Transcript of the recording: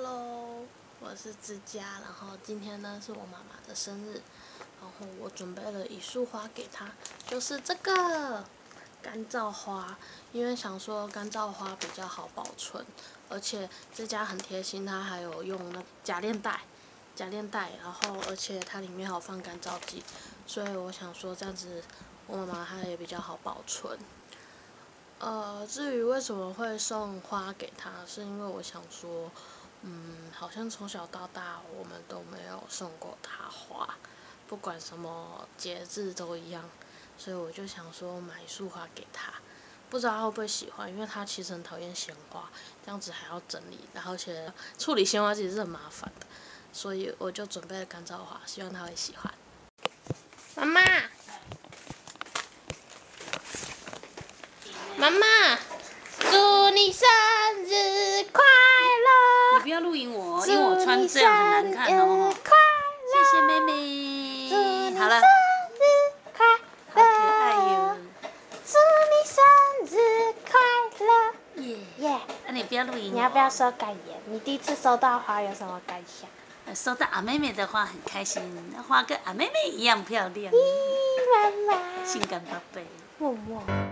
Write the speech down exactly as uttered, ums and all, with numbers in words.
Hello， 我是之佳，然后今天呢是我妈妈的生日，然后我准备了一束花给她，就是这个干燥花，因为想说干燥花比较好保存，而且之佳很贴心，它还有用那夹链袋，夹链袋，然后而且它里面还有放干燥剂，所以我想说这样子我妈妈她也比较好保存。呃，至于为什么会送花给她，是因为我想说，嗯，好像从小到大我们都没有送过她花，不管什么节日都一样，所以我就想说买一束花给她，不知道她会不会喜欢，因为她其实很讨厌鲜花，这样子还要整理，然后而且处理鲜花其实是很麻烦的，所以我就准备了干燥花，希望她会喜欢。妈妈。妈妈，祝你生日快乐！ 你不要录影我，因为我穿这样很难看哦。谢谢妹妹。好了。 生日快乐！ 好可爱哟！ 祝你生日快乐！ 耶耶！ 那你不要录影我。 你要不要说感言？你第一次收到花有什么感想？ 收到阿妹妹的花很开心，花跟阿妹妹一样漂亮。 咦，妈妈， 性感宝贝。 默默。